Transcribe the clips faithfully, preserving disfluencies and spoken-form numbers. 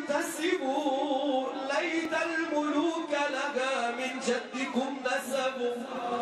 ينتسبوا ليت الملوك لها من جدكم نسبوا.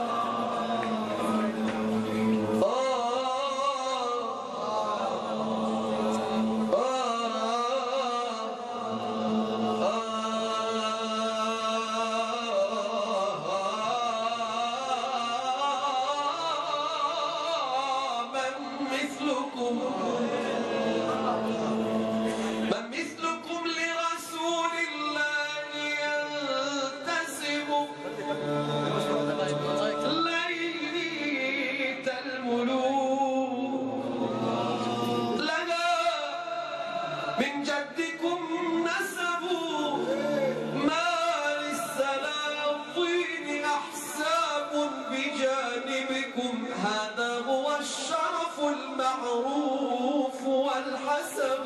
هذا هو الشرف المعروف والحسب.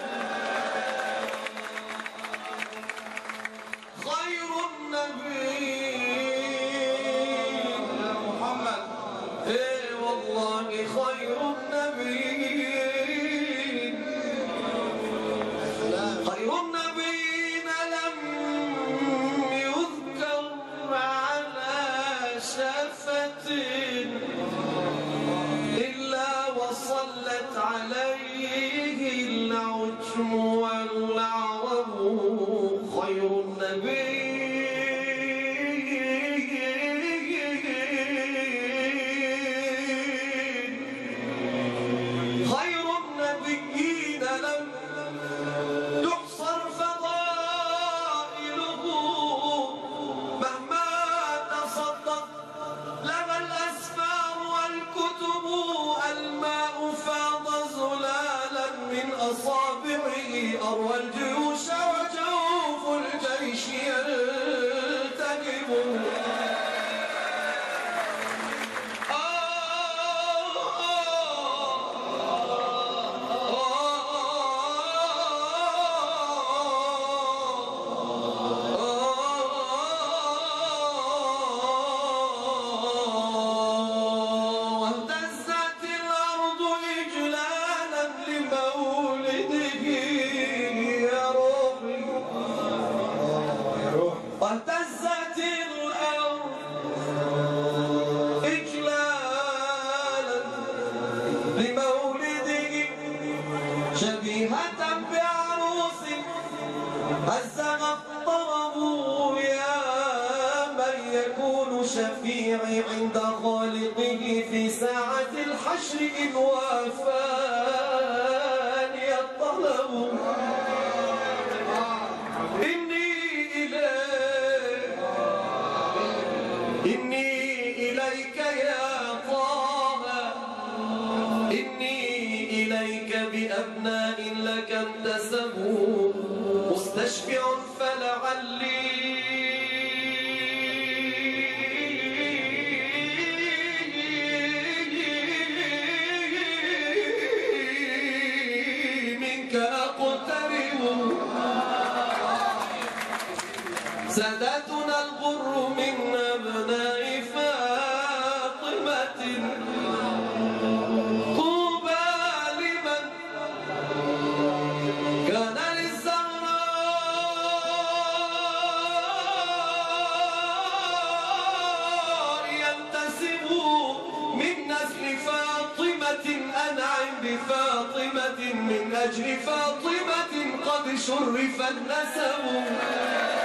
خير النبي يا محمد، ايه والله خير النبي، خير النبيين لم يذكر على شفة وصلت عليه العجم والعرب. خير النبي خير النبيين لم تحصر فضائله، مهما تصدق لها الأسفار والكتب. الماء فاض زلالا من أصابعه، أروى الجيوش وجوف الجيش يلتهب. واهتزت الأرض إجلالا لمولده، شبيهة بعروس هزها الطرب. يا من يكون شفيعي عند خالقه في ساعة الحشر إن وافاني الطلب. إني إليك يا طه، إني إليك بأبناء لك انتسبوا، مستشفع فلعلي منك أقترب. ساداتنا الغر من أبناء فاطمة، طوبى لمن كان للزهراء ينتسب من نسل فاطمة. أنعم بفاطمة من أجل فاطمة قد شرف النسب.